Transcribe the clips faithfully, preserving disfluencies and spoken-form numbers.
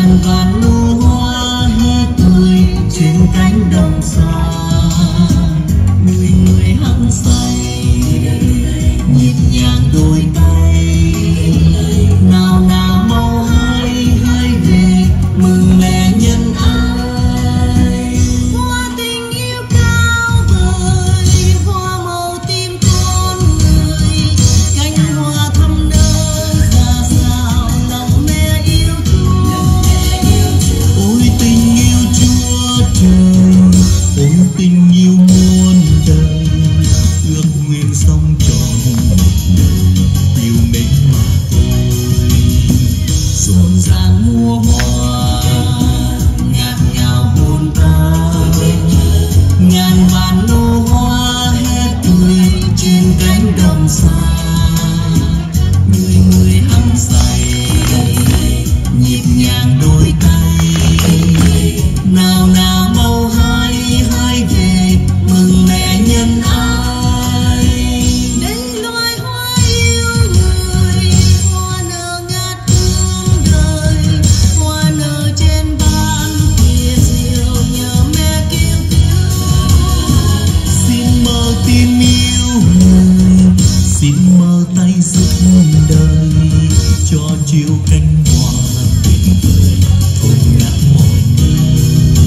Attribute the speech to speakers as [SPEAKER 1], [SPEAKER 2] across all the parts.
[SPEAKER 1] ngàn vạn nụ hoa hé tươi trên cánh đồng xa. Người người hăng say nhịp nhàng đôi tay, nào nào mau hai hai về mừng lẽ nhân ai.
[SPEAKER 2] Hoa tình yêu cao vời, hoa màu tim con người, cánh hoa thắm nở ra sao lòng mẹ yêu Chúa.
[SPEAKER 1] Ôi tình yêu Chúa trời, ôi tình yêu muôn đời, ước nguyện sống trọn một đời yêu mến mà thôi. Rộn ràng mùa hoa ngát ngào hồn ta, ngàn vạn nụ hoa hé tươi trên cánh đồng xa. Người người hăng say nhịp nhàng đôi tay, nào nào mau hai hai về mừng mẹ nhân ai.
[SPEAKER 2] Đến loài hoa yêu người, hoa nở ngát hương đời, hoa nở trên ban kia diệu nhờ mẹ kêu cứu.
[SPEAKER 1] Xin mơ tim yêu người, xin mơ tay giúp đời, cho chiều cánh hoa tuyệt vời thổi ngát mọi nơi.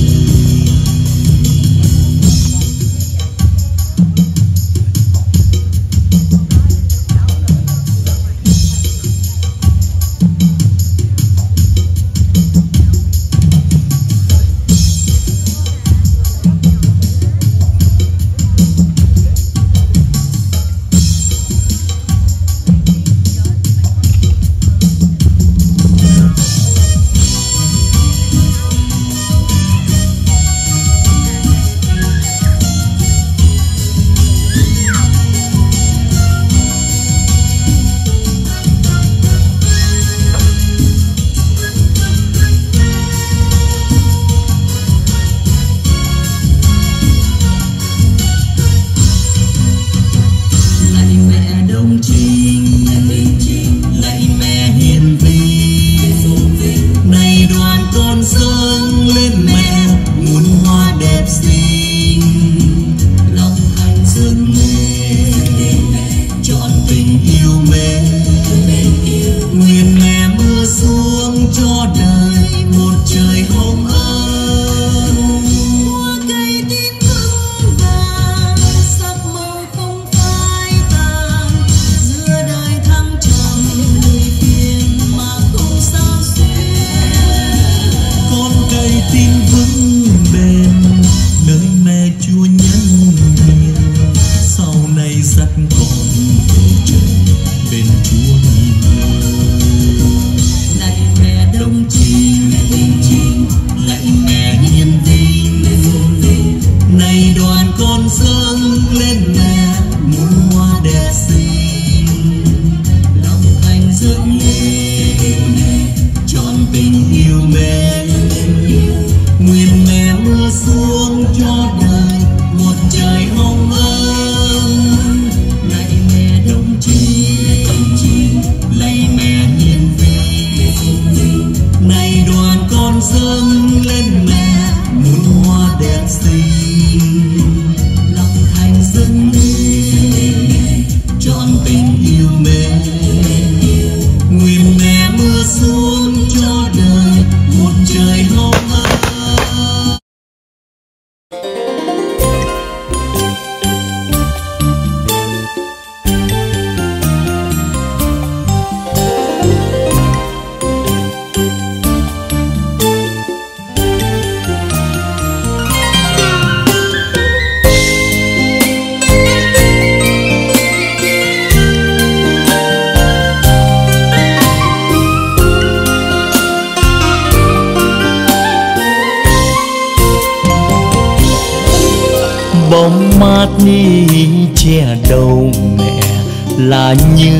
[SPEAKER 3] bóng mát ni che đầu mẹ là như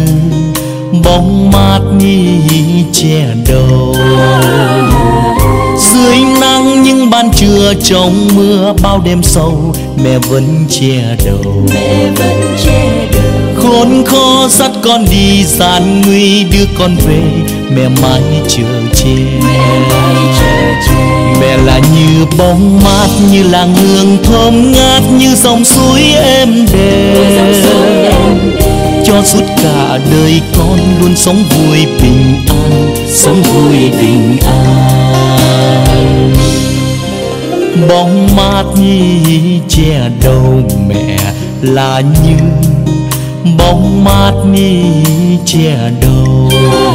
[SPEAKER 3] bóng mát ni che đầu. Dưới nắng những ban trưa trong mưa bao đêm sâu mẹ vẫn che đầu.
[SPEAKER 2] Mẹ vẫn che đầu.
[SPEAKER 3] Khốn khó dắt con đi gian nguy đưa con về mẹ mãi chờ che.
[SPEAKER 2] Mẹ mãi
[SPEAKER 3] bóng mát, như làng hương thơm ngát, như dòng suối êm đềm, cho suốt cả đời con luôn sống vui bình an, sống vui bình an. Bóng mát như che đầu mẹ là như bóng mát như che đầu,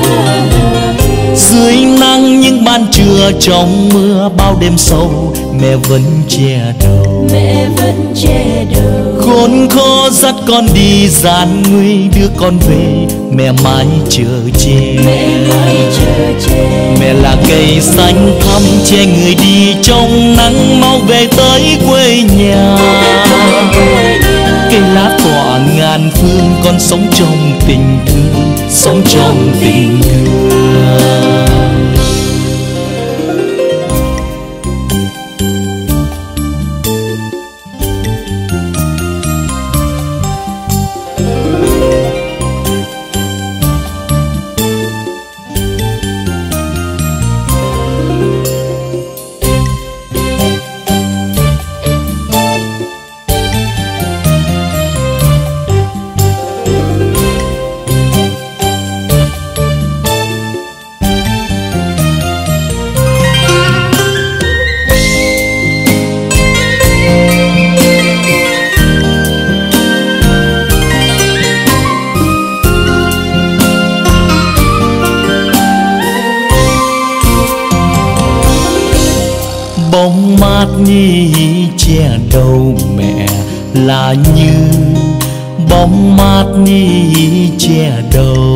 [SPEAKER 3] dưới nắng những ban trưa trong mưa bao đêm sâu mẹ vẫn che đầu,
[SPEAKER 2] mẹ vẫn che đầu.
[SPEAKER 3] khốn khó dắt con đi gian nguy, đưa con về mẹ mãi chờ che,
[SPEAKER 2] mẹ mãi chờ che.
[SPEAKER 3] mẹ là cây xanh thắm che người đi trong nắng, mau về tới quê nhà. Cây lá tỏa ngàn phương, con sống trong tình thương, sống trong tình thương. Bóng mát như che đầu mẹ là như bóng mát như che đầu,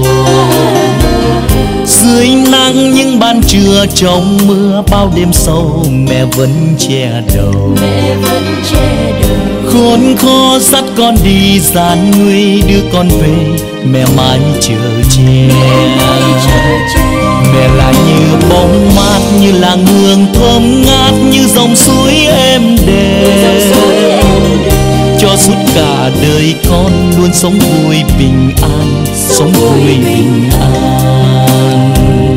[SPEAKER 3] dưới nắng những ban trưa trong mưa bao đêm sâu mẹ vẫn che đầu,
[SPEAKER 2] mẹ vẫn che đầu.
[SPEAKER 3] khốn khó dắt con đi gian nguy, đưa con về mẹ mãi chờ che, mẹ là như bóng mát, như làng hương thơm ngát, như dòng suối êm đềm, cho suốt cả đời con luôn sống vui bình an, sống vui bình an.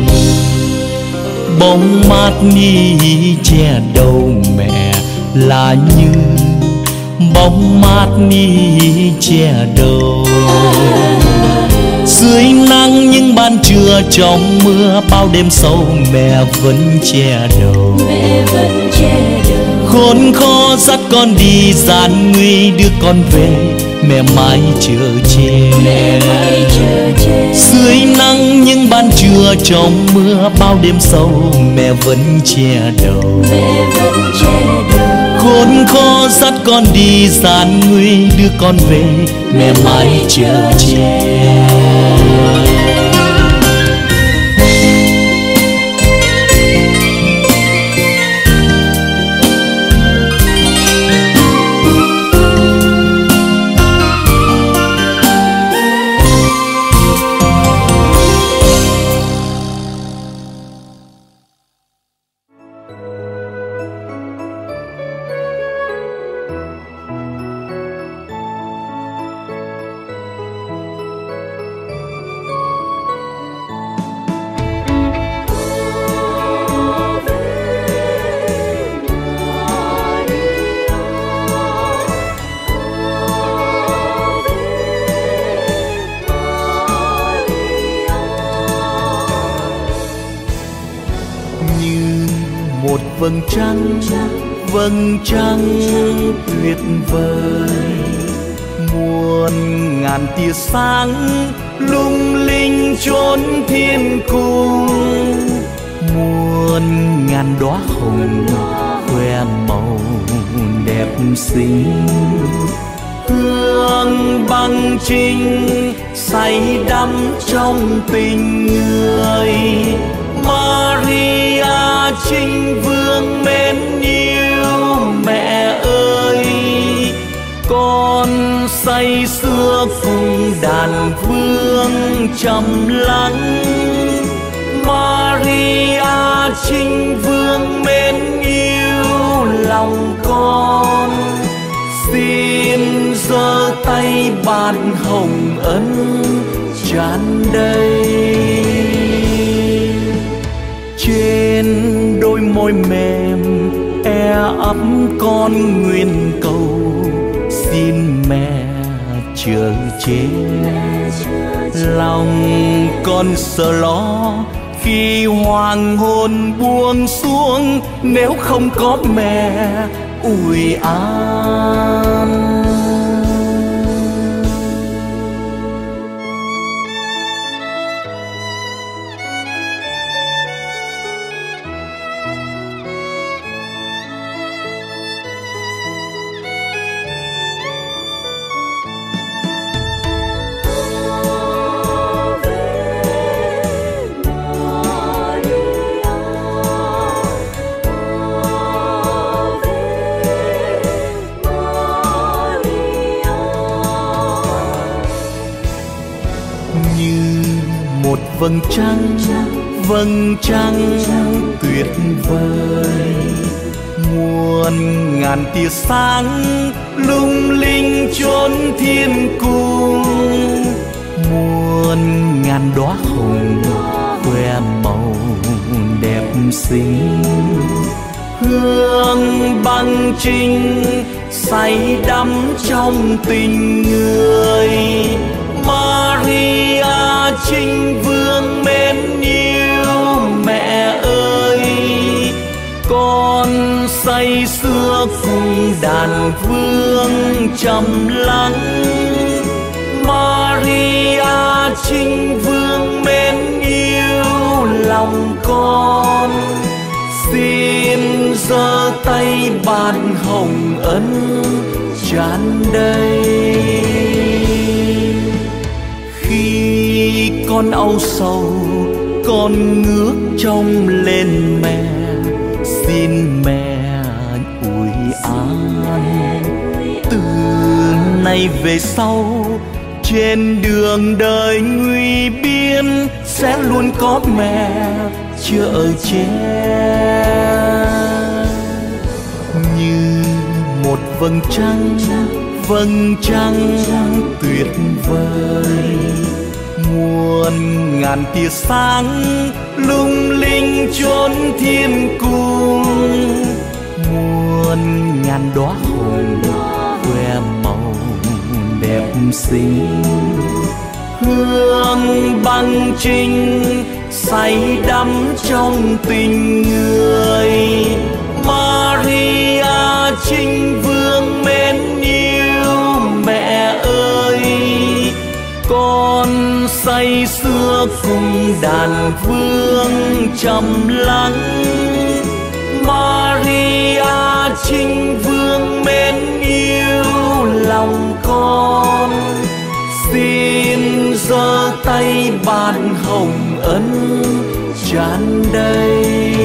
[SPEAKER 3] Bóng mát như che đầu mẹ là như bóng mát như che đầu, dưới nắng những ban trưa trong mưa bao đêm sâu mẹ vẫn che đầu,
[SPEAKER 2] mẹ vẫn che đầu.
[SPEAKER 3] khốn khó dắt con đi gian nguy, đưa con về mẹ mãi chờ che,
[SPEAKER 2] mẹ mãi chờ che.
[SPEAKER 3] dưới nắng những ban trưa trong mưa bao đêm sâu mẹ vẫn che đầu,
[SPEAKER 2] mẹ vẫn che đầu.
[SPEAKER 3] khốn khó dắt con đi gian nguy, đưa con về mẹ mãi chờ che. Vầng trăng, vầng trăng tuyệt vời, muôn ngàn tia sáng lung linh chốn thiên cung, muôn ngàn đóa hồng khoe màu đẹp xinh, hương băng trinh say đắm trong tình người. Maria Trinh Vương mến yêu mẹ ơi, con say sưa cùng đàn vương trầm lắng. Maria Trinh Vương mến yêu lòng con, xin giơ tay ban hồng ân tràn đầy. Trên đôi môi mềm em ấp con nguyện cầu, xin mẹ chở che. Lòng con sợ lo khi hoàng hôn buông xuống, nếu không có mẹ ủi an. Vầng trăng, vầng trăng tuyệt vời, muôn ngàn tia sáng lung linh chốn thiên cung, muôn ngàn đóa hồng khoe màu đẹp xinh, hương băng trinh say đắm trong tình người. Maria Trinh Vương mến yêu mẹ ơi, con say sưa cùng đàn vương trầm lắng. Maria Trinh Vương mến yêu lòng con, xin giơ tay ban hồng ân tràn đầy. Khi con âu sầu, con ngước trông lên mẹ, xin mẹ ủi an. Từ nay về sau, trên đường đời nguy biên, sẽ luôn có mẹ chở che. Như một vầng trăng, vầng trăng tuyệt vời, muôn ngàn tia sáng lung linh chốn thiên cung, muôn ngàn đóa hồng khoe màu đẹp xinh, hương băng trinh say đắm trong tình người. Maria Trinh Vương mến yêu mẹ ơi, con say sưa cùng đàn vương trầm lắng. Maria Trinh Vương mến yêu lòng con, xin giơ tay ban hồng ân tràn đầy.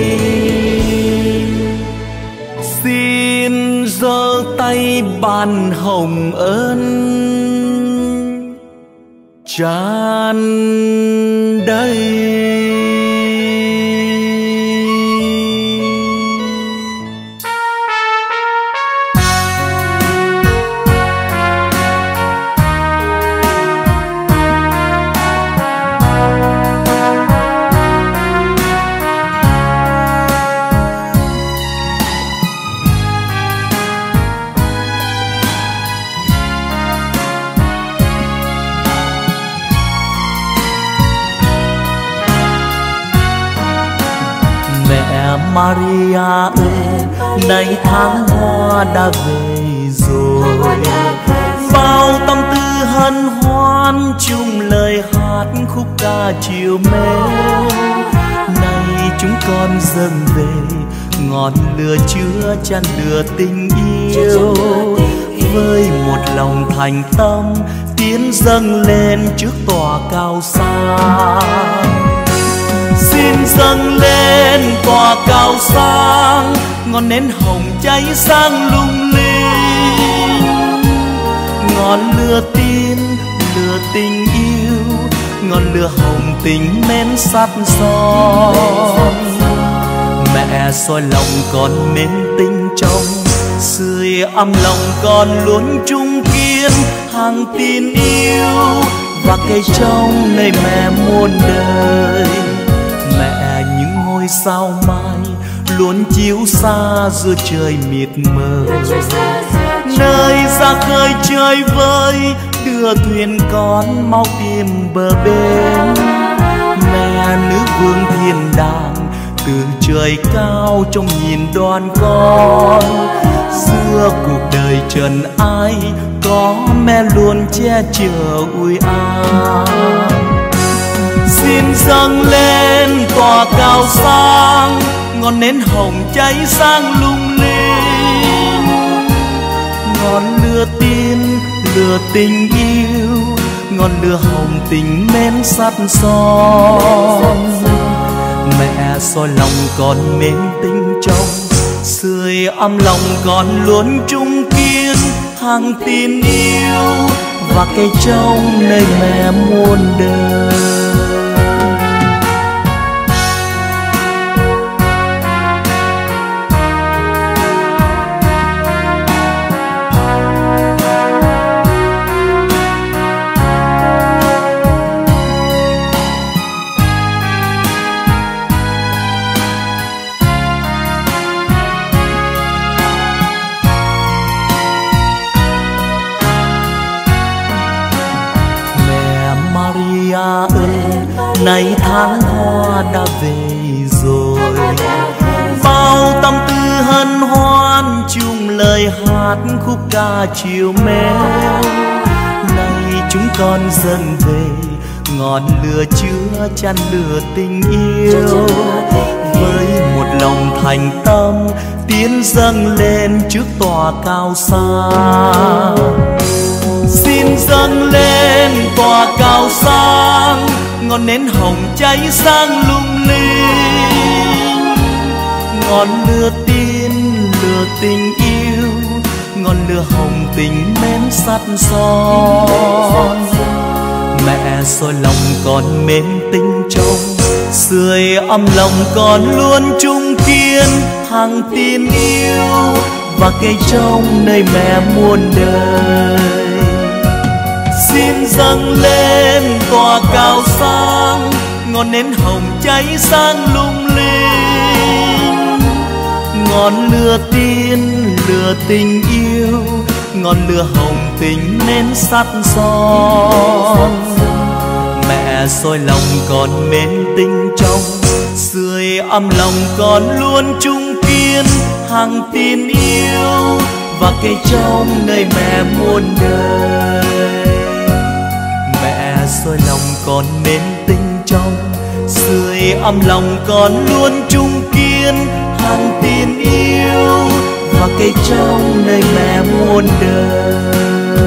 [SPEAKER 3] Xin giơ tay ban hồng ân tràn đầy. Maria ơi, nay tháng hoa đã về rồi, bao tâm tư hân hoan chung lời hát khúc ca chiều mến. Nay chúng con dâng về ngọn lửa chứa chan lửa tình yêu, với một lòng thành tâm tiến dâng lên trước tòa cao sang. Xin dâng lên tòa cao sang, ngọn nến hồng cháy sáng lung linh, ngọn lửa tin lửa tình yêu, ngọn lửa hồng tình mến sắt son. Mẹ soi lòng con mến tinh trong, sưởi ấm lòng con luôn trung kiên, hàng tin yêu và cây trong nơi mẹ muôn đời. Mẹ những ngôi sao mai luôn chiếu xa giữa trời mịt mờ. Nơi ra khơi chơi vơi, đưa thuyền con mau tìm bờ bên. Mẹ nữ vương thiên đàng từ trời cao trông nhìn đoàn con. Giữa cuộc đời trần ai có mẹ luôn che chở ủi an. Xin dâng lên tỏa cao sang, ngọn nến hồng cháy sáng lung linh. Ngọn lửa tin, lửa tình yêu, ngọn lửa hồng tình mến sắt son. Mẹ soi lòng con mến tình trong, sưởi ấm lòng con luôn trung kiên. Hàng tin yêu và cây trông nơi mẹ muôn đời. Nay tháng hoa đã về rồi, bao tâm tư hân hoan chung lời hát khúc ca chiều mến. Nay chúng con dâng về ngọn lửa chứa chan lửa tình yêu. Với một lòng thành tâm tiến dâng lên trước tòa cao xa. Xin dâng lên tòa cao sang, ngọn nến hồng cháy sáng lung linh. Ngọn lửa tin, lửa tình yêu, ngọn lửa hồng tình mến sắt son. Mẹ soi lòng con mến tình trong, sưởi ấm lòng con luôn trung kiên. Hàng tin yêu và cây trông nơi mẹ muôn đời. Xin dâng lên tòa cao sang, ngọn nến hồng cháy sáng lung linh. Ngọn lửa tin, lửa tình yêu, ngọn lửa hồng tình mến sắt son. Mẹ soi lòng con mến tình trong, sưởi ấm lòng con luôn trung kiên. Hàng tin yêu và cây trông nơi mẹ muôn đời. Mẹ soi lòng con mến tình trong, sưởi ấm lòng con luôn trung kiên. Hàng tin yêu và cây trông nơi mẹ muôn đời.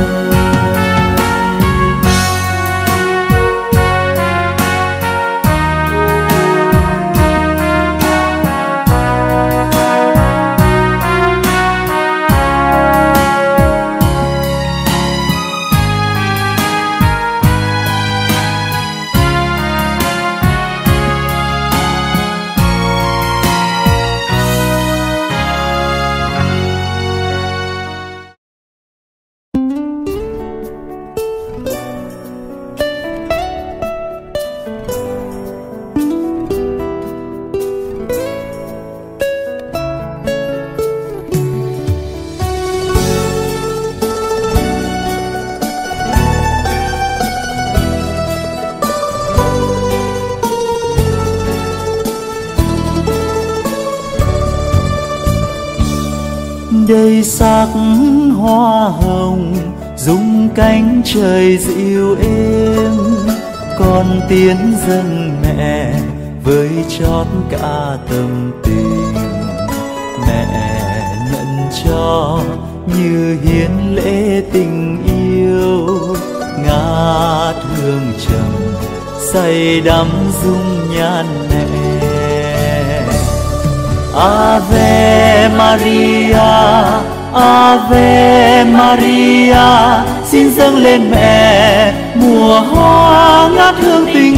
[SPEAKER 1] Đây sắc hoa hồng rung cánh trời dịu êm. Con tiến dâng mẹ với chót cả tâm tình. Mẹ nhận cho như hiến lễ tình yêu. Ngát hương trầm say đắm dung nhan mẹ. Ave Maria, Ave Maria, xin dâng lên mẹ mùa hoa ngát hương tình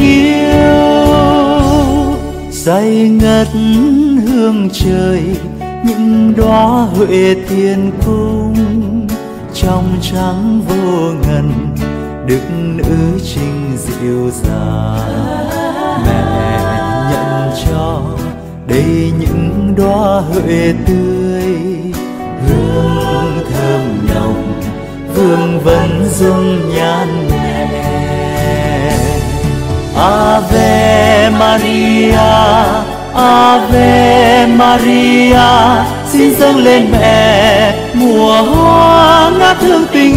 [SPEAKER 1] yêu. Say ngất hương trời những đóa huệ thiên cung, trong trắng vô ngần đức nữ trinh dịu dàng. Mẹ nhận cho
[SPEAKER 3] đầy những đóa huệ tươi, hương thơm nồng vương vấn dung nhan mẹ. Ave Maria, Ave Maria, xin dâng lên mẹ mùa hoa ngát hương tình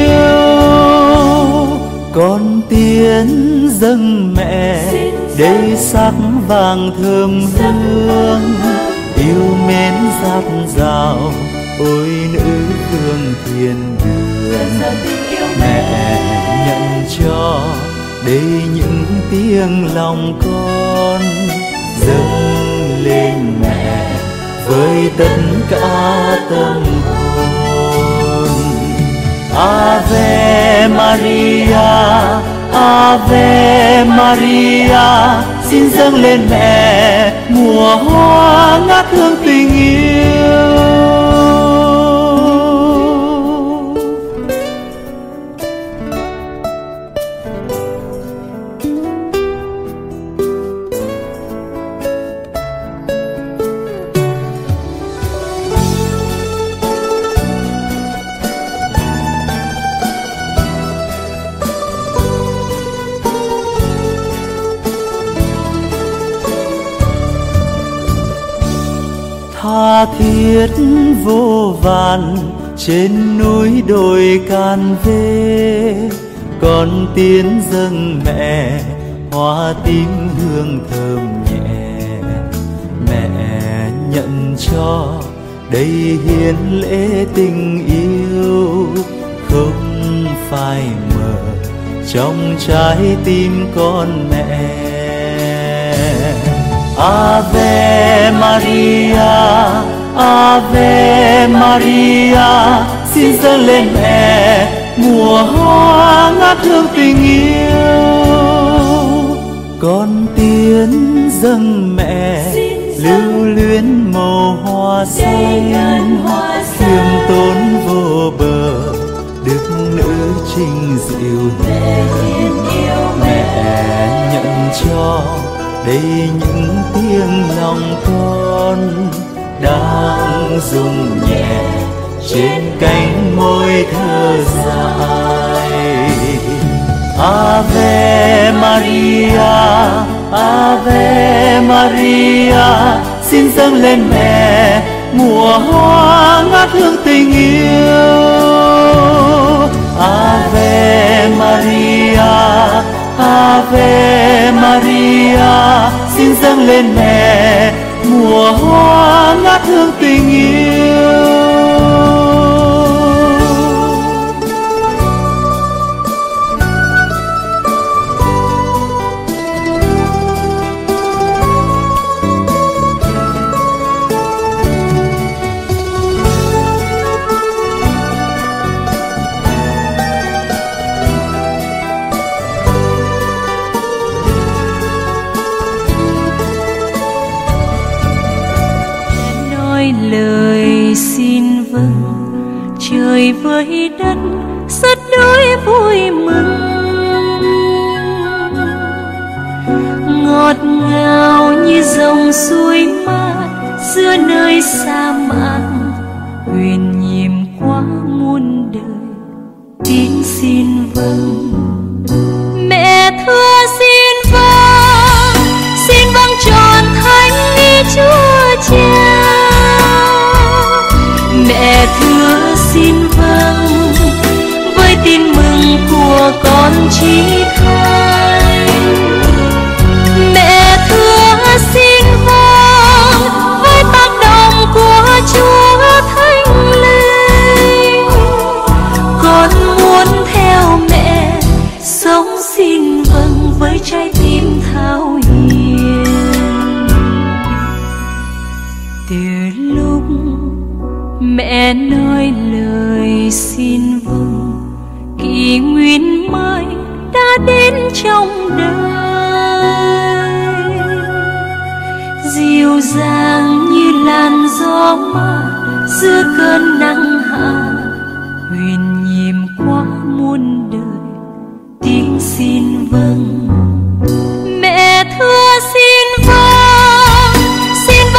[SPEAKER 3] yêu. Con tiến dâng mẹ đầy sắc vàng thơm hương, yêu mến dạt dào ôi nữ vương thiên đường. Mẹ nhận cho đây những tiếng lòng con, dâng lên mẹ với tất cả tâm hồn. Ave Maria, Ave Maria, xin dâng lên mẹ mùa hoa ngát hương tình yêu. Tha thiết vô vàn trên núi đồi Can Vê, con tiến dâng mẹ hoa tím hương thơm nhẹ. Mẹ nhận cho đây hiến lễ tình yêu, không phai mờ trong trái tim con mẹ. Ave Maria, Ave Maria, xin dâng lên mẹ mùa hoa ngát hương tình yêu. Con tiến dâng mẹ lưu luyến màu hoa xanh, khiêm tốn vô bờ đức nữ trinh diệu hiền. Mẹ nhận cho đây những tiếng lòng con đang rung nhẹ trên cánh môi thơ dài. Ave Maria, Ave Maria, xin dâng lên mẹ mùa hoa ngát hương tình yêu. Ave Maria, Ave Maria, xin dâng lên mẹ mùa hoa ngát hương tình yêu.
[SPEAKER 2] Lời xin vâng trời với đất rất đỗi vui mừng, ngọt ngào như dòng suối mát giữa nơi sa mạc, huyền nhiệm qua muôn đời tiếng xin vâng. Mẹ thưa xin vâng, xin vâng tròn thánh ý Chúa Cha. Mẹ thưa xin vâng với tin mừng của con chí thánh. Mẹ thưa xin vâng với tác động của Chúa Thánh Linh. Con muốn theo mẹ sống xin vâng với trái tim thao hiền. Từ lúc mẹ nói lời xin vâng, kỷ nguyên mới đã đến trong đời. Dịu dàng như làn gió mát giữa cơn nắng hạ, huyền nhiệm qua muôn đời tiếng xin vâng. Mẹ thưa xin vâng, xin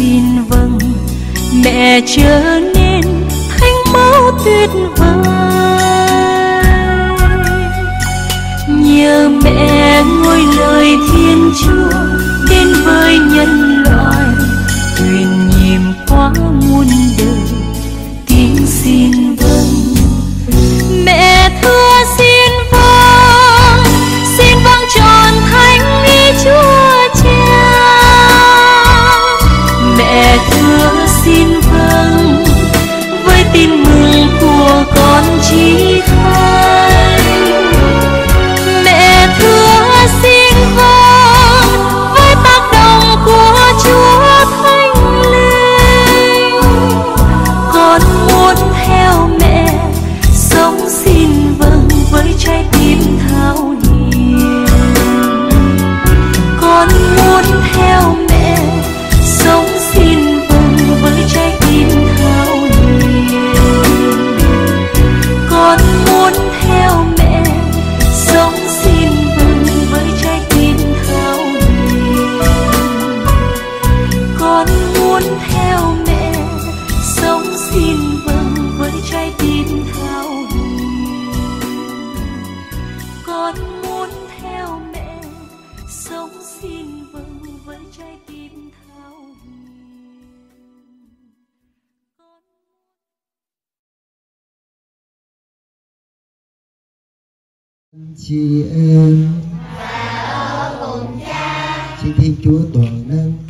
[SPEAKER 2] xin vâng, mẹ trở nên thánh mẫu tuyệt vời. Nhờ mẹ ngôi lời Thiên Chúa đến với nhân loại, truyền nhiệm qua muôn đời tiếng xin vâng. Mẹ thưa xin vâng, xin vâng trọn thánh ý Chúa Cha. Mẹ thưa xin vâng với tin mừng của con chí thánh. Mẹ thưa xin vâng với tác động của Chúa Thánh Linh. Con muốn theo mẹ sống xin vâng với trái tim thao hiền. Con muốn theo mẹ sống xin vâng với trái tim thao hiền. Con muốn theo mẹ sống xin vâng với trái tim thao hiền. Con muốn theo mẹ sống xin vâng với trái tim thao hiền. Con muốn theo mẹ sống xin vâng với trái tim thao hiền.
[SPEAKER 1] Chị em, xin Thiên Chúa toàn năng